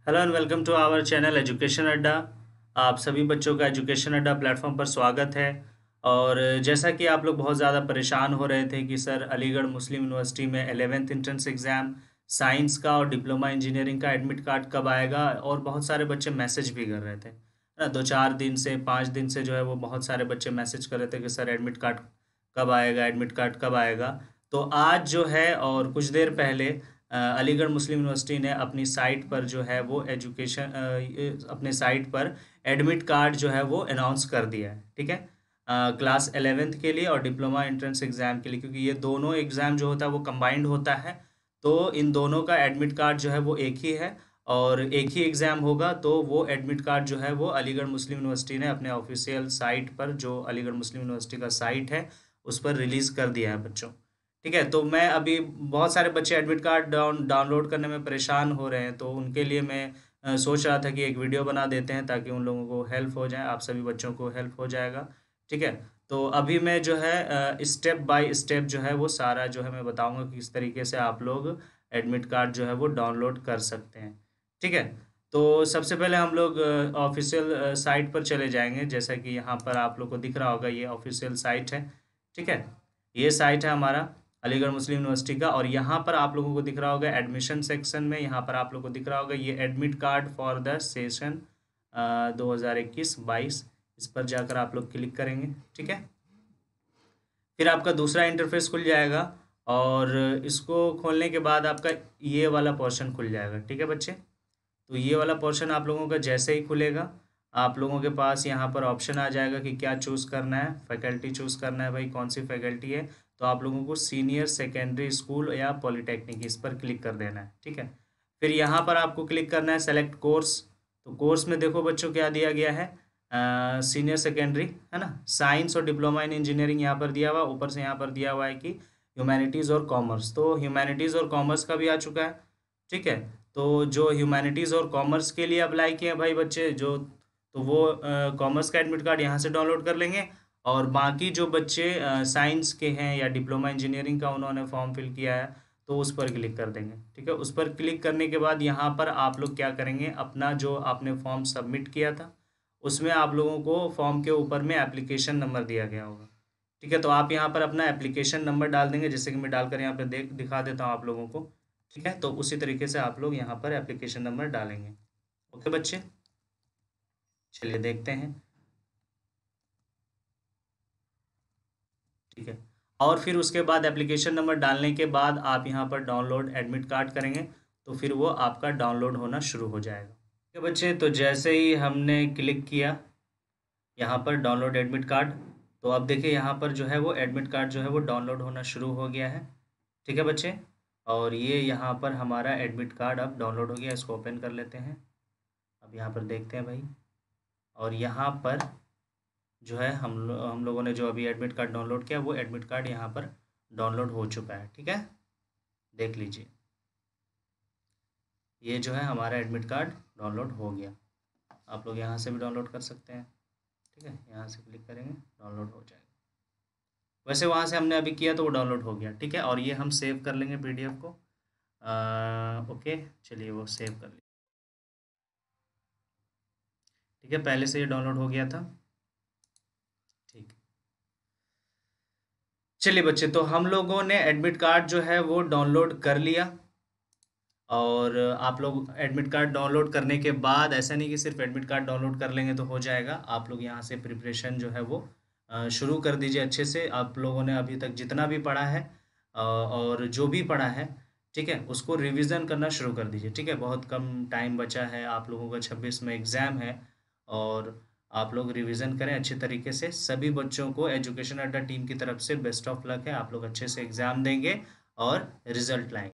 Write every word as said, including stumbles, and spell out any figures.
Hello and welcome to our channel education Adda. आप सभी बच्चों का एजुकेशन अड्डा प्लेटफॉर्म पर स्वागत है। और जैसा कि आप लोग बहुत ज़्यादा परेशान हो रहे थे कि सर अलीगढ़ मुस्लिम यूनिवर्सिटी में एलेवेंथ इंट्रेंस एग्ज़ाम साइंस का और डिप्लोमा इंजीनियरिंग का एडमिट कार्ड कब आएगा, और बहुत सारे बच्चे मैसेज भी कर रहे थे है ना। दो चार दिन से पाँच दिन से जो है वो बहुत सारे बच्चे मैसेज कर रहे थे कि सर एडमिट कार्ड कब आएगा, एडमिट कार्ड कब आएगा। तो आज जो है और कुछ देर पहले अ, अलीगढ़ मुस्लिम यूनिवर्सिटी ने अपनी साइट पर जो है वो एजुकेशन अपने साइट पर एडमिट कार्ड जो है वो अनाउंस कर दिया है। ठीक है, क्लास एलेवेंथ के लिए और डिप्लोमा एंट्रेंस एग्ज़ाम के लिए, क्योंकि ये दोनों एग्ज़ाम जो होता है वो कंबाइंड होता है। तो इन दोनों का एडमिट कार्ड जो है वो एक ही है और एक ही एग्ज़ाम होगा। तो वो एडमिट कार्ड जो है वो अलीगढ़ मुस्लिम यूनिवर्सिटी ने अपने ऑफिशियल साइट पर, जो अलीगढ़ मुस्लिम यूनिवर्सिटी का साइट है, उस पर रिलीज़ कर दिया है बच्चों। ठीक है, तो मैं अभी बहुत सारे बच्चे एडमिट कार्ड डाउन डाउनलोड करने में परेशान हो रहे हैं, तो उनके लिए मैं अ, सोच रहा था कि एक वीडियो बना देते हैं ताकि उन लोगों को हेल्प हो जाए, आप सभी बच्चों को हेल्प हो जाएगा। ठीक है, तो अभी मैं जो है स्टेप बाय स्टेप जो है वो सारा जो है मैं बताऊंगा कि किस तरीके से आप लोग एडमिट कार्ड जो है वो डाउनलोड कर सकते हैं। ठीक है, तो सबसे पहले हम लोग ऑफिशियल साइट पर चले जाएंगे। जैसा कि यहाँ पर आप लोग को दिख रहा होगा, ये ऑफिशियल साइट है। ठीक है, ये साइट है हमारा अलीगढ़ मुस्लिम यूनिवर्सिटी का, और यहाँ पर आप लोगों को दिख रहा होगा एडमिशन सेक्शन में, यहाँ पर आप लोगों को दिख रहा होगा ये admit card for the session दो हज़ार इक्कीस बाईस। इस पर जाकर आप लोग क्लिक करेंगे। ठीक है, फिर आपका दूसरा इंटरफेस खुल जाएगा और इसको खोलने के बाद आपका ये वाला पोर्शन खुल जाएगा। ठीक है बच्चे, तो ये वाला पोर्शन आप लोगों का जैसे ही खुलेगा, आप लोगों के पास यहाँ पर ऑप्शन आ जाएगा कि क्या चूज़ करना है। फैकल्टी चूज़ करना है भाई, कौन सी फैकल्टी है। तो आप लोगों को सीनियर सेकेंडरी स्कूल या पॉलिटेक्निक, इस पर क्लिक कर देना है। ठीक है, फिर यहाँ पर आपको क्लिक करना है सेलेक्ट कोर्स। तो कोर्स में देखो बच्चों क्या दिया गया है, सीनियर सेकेंडरी है ना, साइंस और डिप्लोमा इन इंजीनियरिंग यहाँ पर दिया हुआ, ऊपर से यहाँ पर दिया हुआ है कि ह्यूमैनिटीज़ और कॉमर्स। तो ह्यूमैनिटीज़ और कॉमर्स का भी आ चुका है। ठीक है, तो जो ह्यूमैनिटीज़ और कॉमर्स के लिए अप्लाई किए हैं भाई बच्चे जो, तो वो कॉमर्स का एडमिट कार्ड यहाँ से डाउनलोड कर लेंगे। और बाकी जो बच्चे साइंस के हैं या डिप्लोमा इंजीनियरिंग का उन्होंने फॉर्म फिल किया है, तो उस पर क्लिक कर देंगे। ठीक है, उस पर क्लिक करने के बाद यहाँ पर आप लोग क्या करेंगे, अपना जो आपने फॉर्म सबमिट किया था उसमें आप लोगों को फॉर्म के ऊपर में एप्लीकेशन नंबर दिया गया होगा। ठीक है, तो आप यहाँ पर अपना एप्लीकेशन नंबर डाल देंगे, जैसे कि मैं डालकर यहाँ पर देख दिखा देता हूँ आप लोगों को। ठीक है, तो उसी तरीके से आप लोग यहाँ पर एप्लीकेशन नंबर डालेंगे। ओके बच्चे, चलिए देखते हैं। ठीक है, और फिर उसके बाद एप्लीकेशन नंबर डालने के बाद आप यहाँ पर डाउनलोड एडमिट कार्ड करेंगे, तो फिर वो आपका डाउनलोड होना शुरू हो जाएगा। ठीक है बच्चे, तो जैसे ही हमने क्लिक किया यहाँ पर डाउनलोड एडमिट कार्ड, तो अब देखिए यहाँ पर जो है वो एडमिट कार्ड जो है वो डाउनलोड होना शुरू हो गया है। ठीक है बच्चे, और ये यहाँ पर हमारा एडमिट कार्ड अब डाउनलोड हो गया। इसको ओपन कर लेते हैं। अब यहाँ पर देखते हैं भाई, और यहाँ पर जो है हम लो, हम लोगों ने जो अभी एडमिट कार्ड डाउनलोड किया, वो एडमिट कार्ड यहाँ पर डाउनलोड हो चुका है। ठीक है, देख लीजिए, ये जो है हमारा एडमिट कार्ड डाउनलोड हो गया। आप लोग यहाँ से भी डाउनलोड कर सकते हैं। ठीक है, यहाँ से क्लिक करेंगे, डाउनलोड हो जाएगा। वैसे वहाँ से हमने अभी किया तो वो डाउनलोड हो गया। ठीक है, और ये हम सेव कर लेंगे पीडीएफ को। आ, ओके, चलिए वो सेव कर लिया। ठीक है, पहले से ये डाउनलोड हो गया था। ठीक, चलिए बच्चे, तो हम लोगों ने एडमिट कार्ड जो है वो डाउनलोड कर लिया। और आप लोग एडमिट कार्ड डाउनलोड करने के बाद ऐसा नहीं कि सिर्फ एडमिट कार्ड डाउनलोड कर लेंगे तो हो जाएगा। आप लोग यहाँ से प्रिपरेशन जो है वो अ, शुरू कर दीजिए अच्छे से। आप लोगों ने अभी तक जितना भी पढ़ा है अ, और जो भी पढ़ा है, ठीक है, उसको रिवीजन करना शुरू कर दीजिए। ठीक है, बहुत कम टाइम बचा है, आप लोगों का छब्बीस में एग्ज़ाम है। और आप लोग रिवीजन करें अच्छे तरीके से। सभी बच्चों को एजुकेशन अड्डा टीम की तरफ से बेस्ट ऑफ लक है। आप लोग अच्छे से एग्ज़ाम देंगे और रिजल्ट लाएंगे।